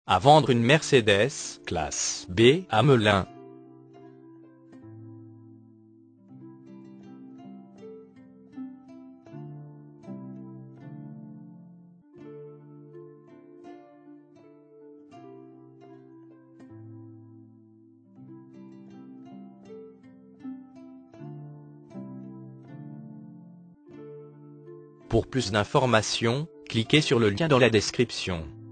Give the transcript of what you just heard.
À vendre une Mercedes classe B à Melun. Pour plus d'informations, cliquez sur le lien dans la description.